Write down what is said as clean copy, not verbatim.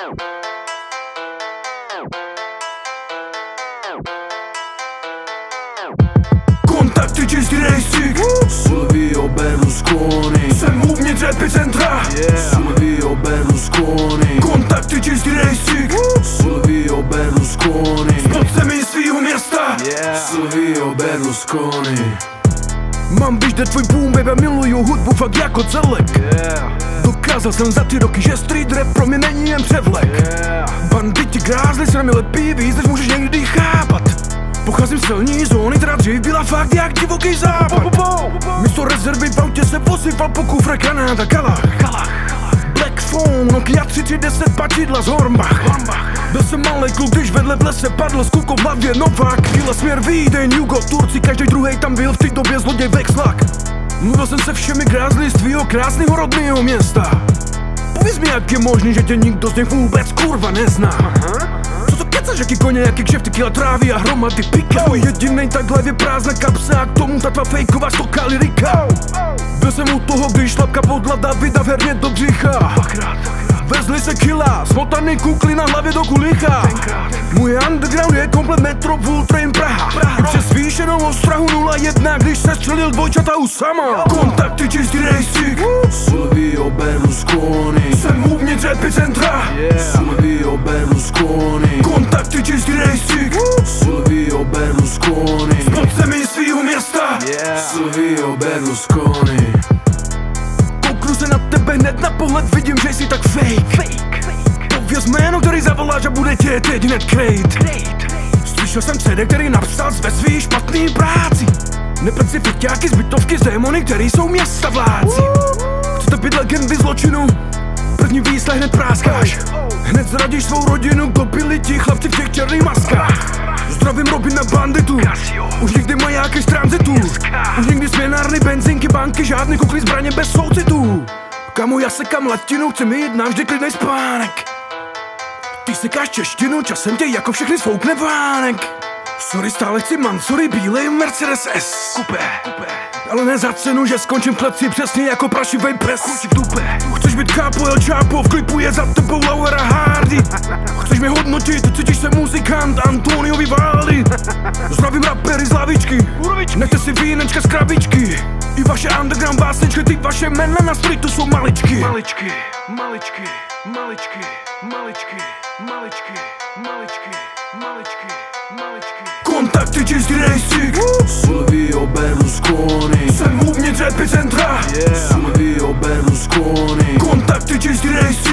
Kontakty čistý rejstřík, Silvio Berlusconi. jsem uvnitř epicentra, Silvio Berlusconi. kontakty čistý rejstřík, Silvio Berlusconi. pod zemí svýho města, Silvio Berlusconi. mám vidět tvůj boom, baby, miluju hudbu fakt jako celek. Dokázal jsem za 3 roky, že street rap pro mě není jen převlek. Banditi grázli se na mě lepí víc, než můžeš někdy chápat. Pocházím z celní zóny, která dřív byla fakt jak divoký západ. Místo rezervy v autě se posypal po kufre granáta kalach. Black Phone, Nokia 3310 pačidla z Hornbach. Byl jsem malej kluk, když vedle v lese padl s kulkou v hlavě Novák. Kila směr Vídeň, Jugo, Turci, každý druhej tam byl v té době zloděj Vexlak. Mluvil jsem se všemi grázli z tvýho krásného rodného města. Pověz mi, jak je možný, že tě nikdo z nich vůbec kurva nezná. Co to kecaš, jaký koně, jaký kšefty, kila trávy a hromady pika. Tvůj jedinej takhle je prázdná kapsa a k tomu ta tvá fejková stoka lirika. Byl jsem u toho, když šlapka podla Davida herně do břicha. Vezli se kila, smotaný kukly na hlavě do kulicha. Můj underground je komplet metro Train Praha. I přes zvýšenou ostrahu 0-1, když se střelil dvojčata Usama. Kontakty čistý rejstřík, Silvio Berlusconi. jsem uvnitř epicentra, Silvio Berlusconi. kontakty čistý rejstřík, Silvio Berlusconi. pod zemí svýho města. Silvio Berlusconi. Kouknu se na tebe, hned na pohled vidím, že jsi tak fake. Pověz jméno, který zavoláš a bude tě teď hned krejt. Slyšel jsem CD, který napsal ve svý špatný práci. Nepleť si fiťáky z bytovky z démony, který jsou města vládci. Chcete být legendy zločinu? První výslech hned práskáš. Hned zradíš svou rodinu, kdo byli ti chlapci v těch černých maskách. Zdravím Robina banditu, už nikdy majáky z tranzitu. Už nikdy směnárny, benzinky, banky, žádný kukly, zbraně bez soucitů. Kamo, já sekám latinu, chci mi jít navždy klidnej spánek. Ty sekáš češtinu, časem tě jako všechny svoukne vánek. Sorry, stále chci Mansory, bílej Mercedes S Coupé. Ale ne za cenu, že skončím v kleci přesně jako prašivej pes. Chceš být Capo El Chapo, v klipu je za tebou Laura Hardy. Chceš mě hodnotit, cítíš se muzikant Antonio Vivaldi. Zdravím rapery z lavičky, nechte si vínečka z krabičky. I vaše underground básničky, ty vaše jména na streetu jsou maličky. Maličky, maličky, maličky, maličky, maličky, maličky, maličky, maličky. Kontakty čistý rejstřík, Silvio Berlusconi. jsem uvnitř epicentra, Silvio Berlusconi. kontakty čistý rejstřík.